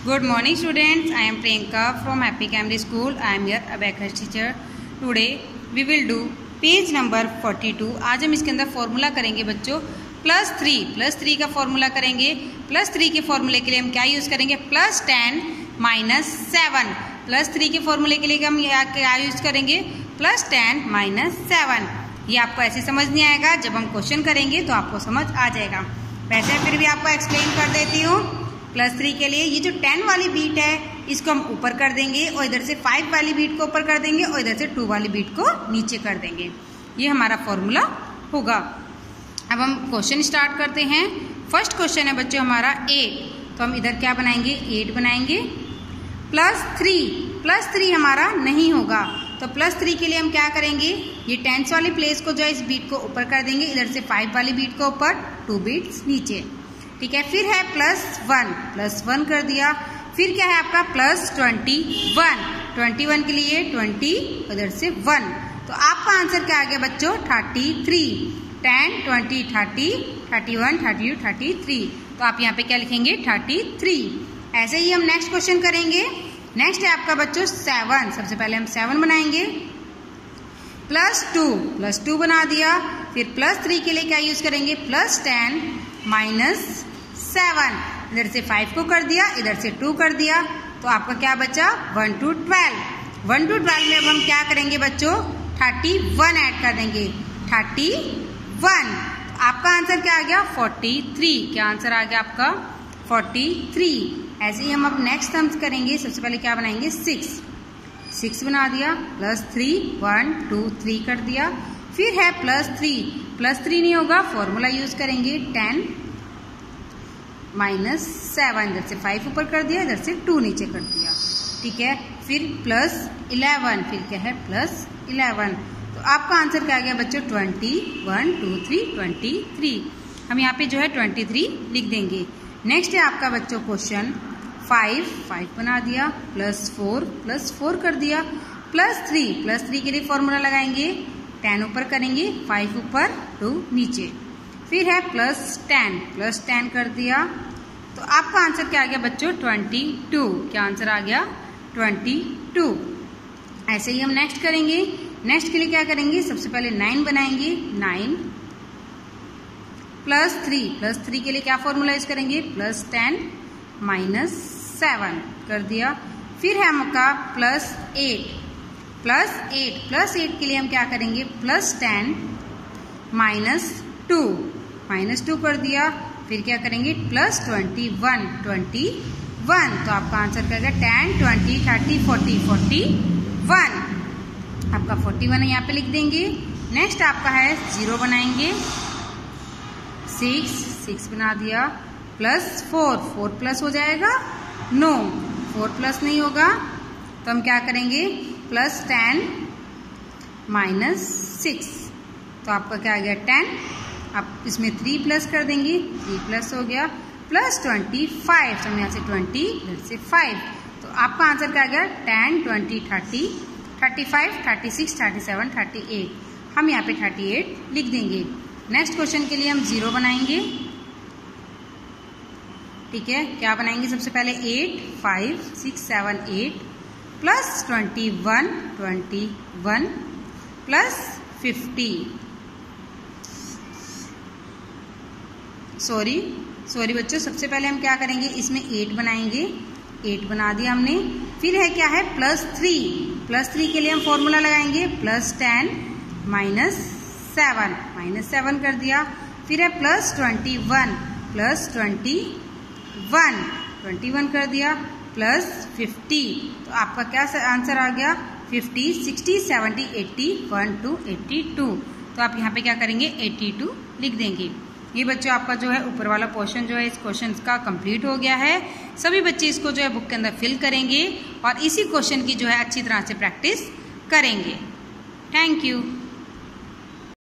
Good morning students, I am Priyanka from Happy Camry School. I am your abacus teacher. Today we will do page number 42. आज हम इसके अंदर formula करेंगे बच्चों +3 का formula करेंगे। +3 के फॉर्मूले के लिए हम क्या यूज़ करेंगे +10 - 7। +3 के फॉर्मूले के लिए हम क्या यूज़ करेंगे +10 - 7। ये आपको ऐसे समझ नहीं आएगा, जब हम क्वेश्चन करेंगे तो आपको समझ आ जाएगा। वैसे फिर भी आपको एक्सप्लेन कर देती हूँ। +3 के लिए ये जो 10 वाली बीट है इसको हम ऊपर कर देंगे और इधर से 5 वाली बीट को ऊपर कर देंगे और इधर से 2 वाली बीट को नीचे कर देंगे। ये हमारा फॉर्मूला होगा। अब हम क्वेश्चन स्टार्ट करते हैं। फर्स्ट क्वेश्चन है बच्चों हमारा 8, तो हम इधर क्या बनाएंगे 8 बनाएंगे। +3 हमारा नहीं होगा, तो +3 के लिए हम क्या करेंगे, ये 10 वाली प्लेस को जो है इस बीट को ऊपर कर देंगे, इधर से 5 वाली बीट को ऊपर, 2 बीट्स नीचे। ठीक है, फिर है +1 कर दिया। फिर क्या है आपका +21 के लिए 20 उधर से 1, तो आपका आंसर क्या आ गया बच्चों 33। 10 20 30 31 32 33, तो आप यहाँ पे क्या लिखेंगे 33। ऐसे ही हम नेक्स्ट क्वेश्चन करेंगे। नेक्स्ट है आपका बच्चों 7। सबसे पहले हम 7 बनाएंगे। +2 बना दिया। फिर +3 के लिए क्या यूज करेंगे +10 - 7। इधर से 5 को कर दिया, इधर से 2 कर दिया, तो आपका क्या बचा 1 to 12। 1 to 12 में अब हम क्या करेंगे बच्चों 31 ऐड कर देंगे 31। आपका आंसर क्या आ गया 43। क्या आंसर आ गया आपका 43। ऐसे ही हम अब नेक्स्ट टर्म्स करेंगे। सबसे पहले क्या बनाएंगे 6 बना दिया। +3 1 2 3 कर दिया। फिर है +3 नहीं होगा, फॉर्मूला यूज करेंगे 10 - 7। इधर से 5 ऊपर कर दिया, इधर से 2 नीचे कर दिया। ठीक है, फिर +11। फिर क्या है +11, तो आपका आंसर क्या आ गया बच्चों 21 2 3 23। हम यहाँ पे जो है 23 लिख देंगे। नेक्स्ट है आपका बच्चों क्वेश्चन 5 बना दिया। +4 कर दिया। +3 के लिए फॉर्मूला लगाएंगे 10 ऊपर करेंगे, 5 ऊपर 2 नीचे। फिर है +10 कर दिया, तो आपका आंसर क्या आ गया बच्चों 22। क्या आंसर आ गया 22। ऐसे ही हम नेक्स्ट करेंगे। नेक्स्ट के लिए क्या करेंगे सबसे पहले 9 बनाएंगे। 9 +3 के लिए क्या फॉर्मूला यूज करेंगे +10 - 7 कर दिया। फिर है आपका +8 के लिए हम क्या करेंगे +10 - 2 कर दिया। फिर क्या करेंगे +21 तो आपका आंसर क्या है 10 20 30 40 41। आपका 41 यहाँ पे लिख देंगे। नेक्स्ट आपका है 0 बनाएंगे। 6 बना दिया। +4 प्लस हो जाएगा, नो 4 प्लस नहीं होगा, तो हम क्या करेंगे +10 - 6, तो आपका क्या आ गया 10। आप इसमें 3 प्लस कर देंगे, 3 प्लस हो गया। +25, तो हम यहाँ से 20 इधर से 5, तो आपका आंसर क्या आ गया 10 20 30 35 36 37 38। हम यहाँ पे 38 लिख देंगे। नेक्स्ट क्वेश्चन के लिए हम 0 बनाएंगे। ठीक है, क्या बनाएंगे सबसे पहले 8 5 6 7 8 +21 +50। सॉरी बच्चों, सबसे पहले हम क्या करेंगे इसमें 8 बनाएंगे। 8 बना दिया हमने। फिर है क्या है +3 के लिए हम फॉर्मूला लगाएंगे +10 - 7 कर दिया। फिर है +21 +21 कर दिया +50, तो आपका क्या आंसर आ गया 50 60 70 80 1 to 82, तो आप यहाँ पे क्या करेंगे 82 लिख देंगे। ये बच्चों आपका जो है ऊपर वाला पोर्शन जो है इस क्वेश्चन का कंप्लीट हो गया है। सभी बच्चे इसको जो है बुक के अंदर फिल करेंगे और इसी क्वेश्चन की जो है अच्छी तरह से प्रैक्टिस करेंगे। Thank you.